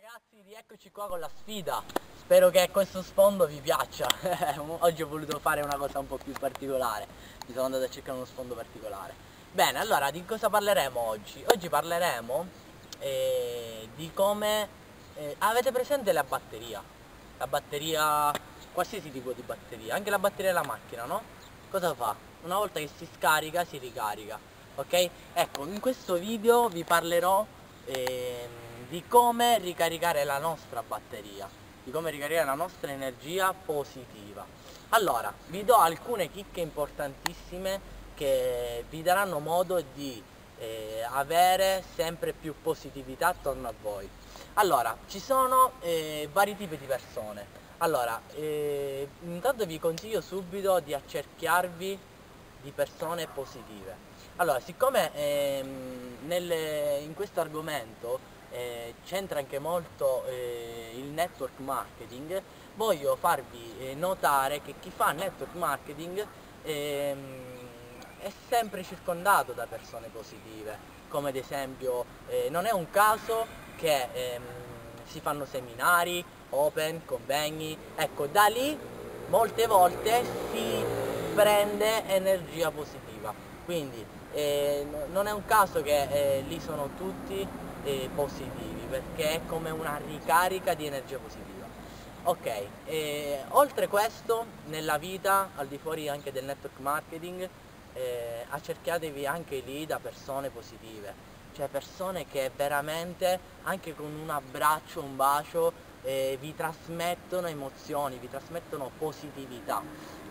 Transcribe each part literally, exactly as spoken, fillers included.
ragazzi, rieccoci qua con la sfida. Spero che questo sfondo vi piaccia. Oggi ho voluto fare una cosa un po' più particolare. Mi sono andato a cercare uno sfondo particolare. Bene, allora di cosa parleremo oggi? Oggi parleremo eh, di come... Eh, avete presente la batteria? La batteria, qualsiasi tipo di batteria, anche la batteria della macchina, no? Cosa fa? Una volta che si scarica, si ricarica. Ok? Ecco, in questo video vi parlerò ehm, di come ricaricare la nostra batteria, di come ricaricare la nostra energia positiva. Allora, vi do alcune chicche importantissime che vi daranno modo di eh, avere sempre più positività attorno a voi. Allora, ci sono eh, vari tipi di persone. Allora, eh, intanto vi consiglio subito di accerchiarvi di persone positive. Allora, siccome ehm, nelle, in questo argomento eh, c'entra anche molto eh, il network marketing, voglio farvi eh, notare che chi fa network marketing ehm, è sempre circondato da persone positive, come ad esempio eh, non è un caso che ehm, si fanno seminari, open, convegni, ecco, da lì molte volte si prende energia positiva, quindi eh, non è un caso che eh, lì sono tutti eh, positivi, perché è come una ricarica di energia positiva. Ok, eh, oltre questo nella vita, al di fuori anche del network marketing, eh, accerchiatevi anche lì da persone positive, cioè persone che veramente anche con un abbraccio, un bacio eh, vi trasmettono emozioni, vi trasmettono positività,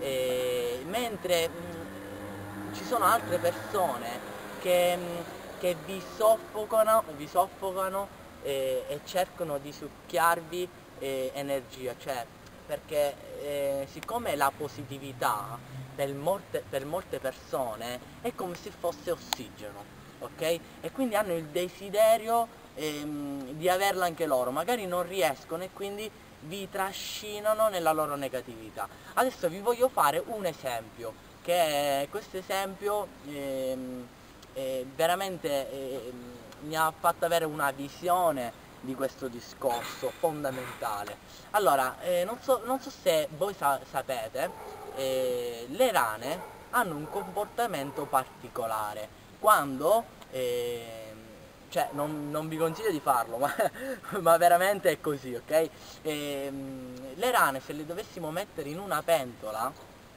eh, mentre mh, ci sono altre persone che, mh, che vi soffocano, vi soffocano eh, e cercano di succhiarvi eh, energia, cioè perché eh, siccome la positività per molte, per molte persone è come se fosse ossigeno, ok? E quindi hanno il desiderio ehm, di averla anche loro, magari non riescono e quindi vi trascinano nella loro negatività. Adesso vi voglio fare un esempio, che questo esempio ehm, eh, veramente ehm, mi ha fatto avere una visione di questo discorso fondamentale. Allora, eh, non, so, non so se voi sa sapete, eh, le rane hanno un comportamento particolare quando, eh, cioè non, non vi consiglio di farlo, ma, ma veramente è così, ok? Eh, le rane, se le dovessimo mettere in una pentola,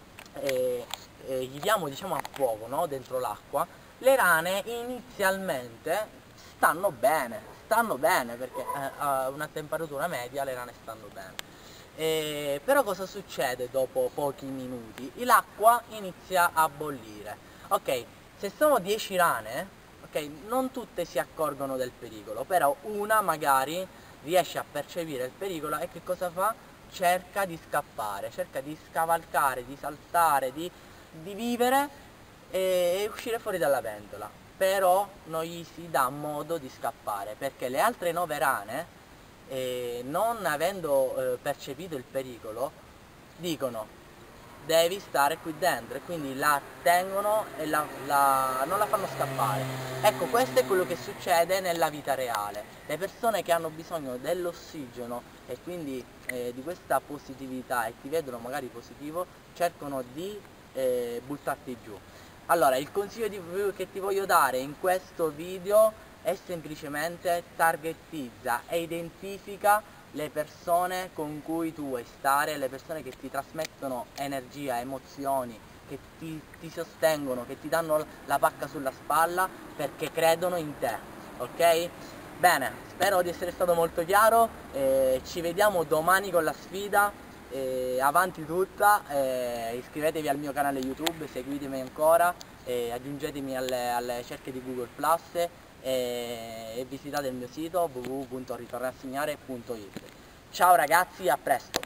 eh, eh, gli diamo diciamo a fuoco, no? Dentro l'acqua, le rane inizialmente stanno bene, stanno bene perché eh, a una temperatura media le rane stanno bene. Eh, però cosa succede dopo pochi minuti? L'acqua inizia a bollire. Ok, se sono dieci rane, ok, non tutte si accorgono del pericolo, però una magari riesce a percepire il pericolo e che cosa fa? Cerca di scappare, cerca di scavalcare, di saltare, di, di vivere e, e uscire fuori dalla pentola. Però non gli si dà modo di scappare, perché le altre nove rane, eh, non avendo eh, percepito il pericolo, dicono devi stare qui dentro, e quindi la tengono e la, la, non la fanno scappare. Ecco, questo è quello che succede nella vita reale. Le persone che hanno bisogno dell'ossigeno e quindi eh, di questa positività e ti vedono magari positivo, cercano di eh, buttarti giù. Allora, il consiglio di, che ti voglio dare in questo video è semplicemente targetizza e identifica le persone con cui tu vuoi stare, le persone che ti trasmettono energia, emozioni, che ti, ti sostengono, che ti danno la pacca sulla spalla perché credono in te, ok? Bene, spero di essere stato molto chiaro, eh, ci vediamo domani con la sfida, eh, avanti tutta, eh, iscrivetevi al mio canale YouTube, seguitemi ancora, eh, aggiungetemi alle, alle cerchie di Google Plus, e, e visitate il mio sito w w w punto ritornasegnare punto it. Ciao ragazzi, a presto!